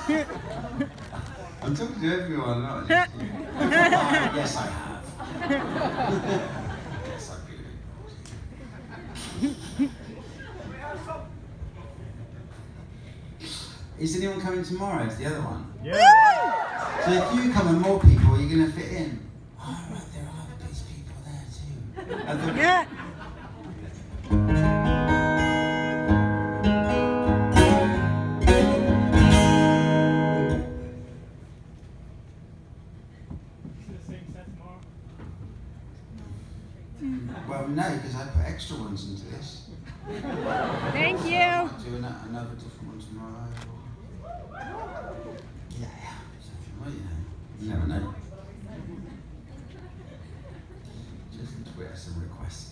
I'm talking to everyone, not just you. Yes, I have. Yes, I've been. Is anyone coming tomorrow? Is the other one? Yeah. So if you come and more people, you're going to fit in. Oh, right, there are these people there too. Yeah. Well, no, because I put extra ones into this. Thank you. I'll do another different one tomorrow. Yeah. Well, you never know. Just Twitter some requests.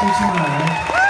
See you tomorrow.